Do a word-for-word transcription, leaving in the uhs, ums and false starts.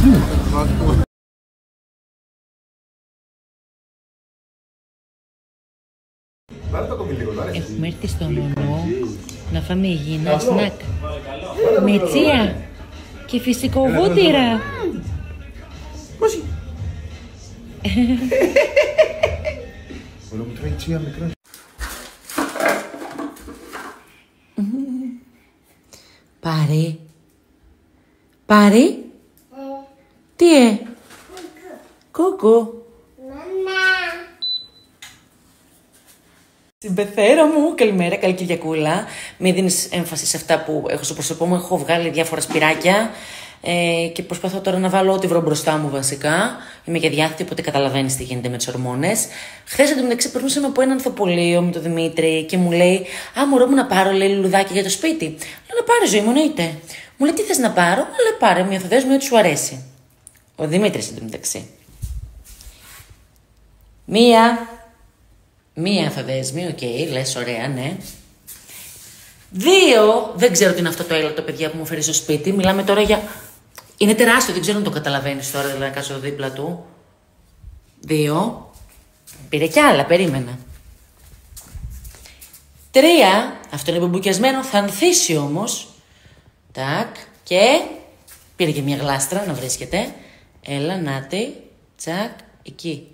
Έχουμε έρθει στο νονό να φάμε υγιεινά σνακ. Με τσία και φυσικό βούτυρα. Πώς είναι? Όλο μου τρώει τσία μικρό. Πάρη. Πάρη. Τι ε. Κούκου. Στην πεθέρα μου, καλημέρα, καλή Κυριακούλα. Μην δίνεις έμφαση σε αυτά που έχω στο πρόσωπό μου. Έχω βγάλει διάφορα σπυράκια ε, και προσπαθώ τώρα να βάλω ό,τι βρω μπροστά μου βασικά. Είμαι και διάθετη, οπότε καταλαβαίνεις τι γίνεται με τις ορμόνες. Χθες εντωμεταξύ περνούσαμε από ένα ανθοπολείο με τον Δημήτρη και μου λέει: Α, μωρό μου να πάρω, λέει, λουλουδάκι για το σπίτι. Λέω: Να πάρει, ζωή μου, εννοείται. Μου λέει: Τι θες να πάρω? Μου λέει: Πάρε μια, θα δες με ό,τι σου αρέσει. Ο Δημήτρης εντωμεταξύ. Μία. Μία θα δέσμη, οκ, okay, λες, ωραία, ναι. Δύο, δεν ξέρω τι είναι αυτό το έλατο, παιδιά, που μου φέρει στο σπίτι. Μιλάμε τώρα για... Είναι τεράστιο, δεν ξέρω αν το καταλαβαίνεις τώρα, δηλαδή να κάτσω δίπλα του. Δύο. Πήρε κι άλλα, περίμενα. Τρία, αυτό είναι μπουμπουκιασμένο, θα ανθίσει όμως. Τάκ, και... Πήρε και μια γλάστρα να βρίσκεται. Έλα, νάτι, τσακ, εκεί.